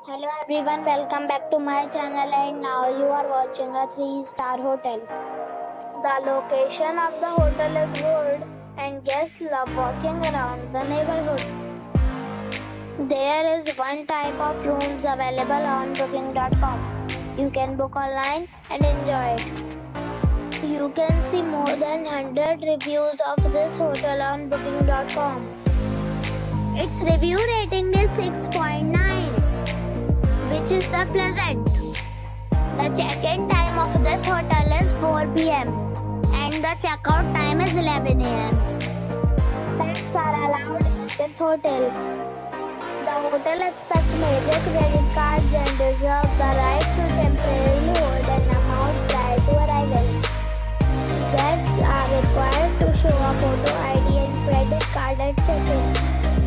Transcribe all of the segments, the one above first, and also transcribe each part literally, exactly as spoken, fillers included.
Hello everyone, welcome back to my channel and now you are watching a three star hotel. The location of the hotel is good and guests love walking around the neighborhood. There is one type of rooms available on booking dot com. You can book online and enjoy it. You can see more than one hundred reviews of this hotel on booking dot com. Its review rating is six point nine. Which is the pleasant. The check-in time of this hotel is four p m and the check-out time is eleven a m Pets are allowed in this hotel. The hotel accepts major credit cards and reserves the right to temporarily hold an amount prior to arrival. Guests are required to show a photo I D and credit card at check-in.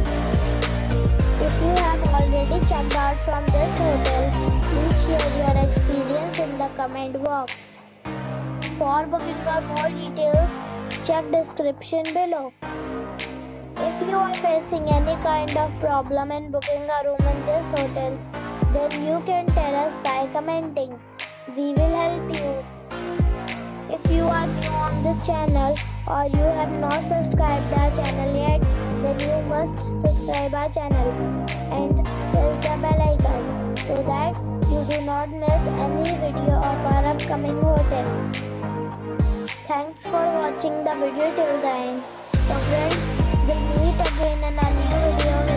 If you have already checked out from this hotel, please share your experience in the comment box. For booking or more details, check description below. If you are facing any kind of problem in booking a room in this hotel, then you can tell us by commenting. We will help you. If you are new on this channel or you have not subscribed our channel yet, then you must subscribe our channel and press the bell icon so that you do not miss any video of our upcoming hotel. Thanks for watching the video till the end. So friends, we'll meet again in a new video.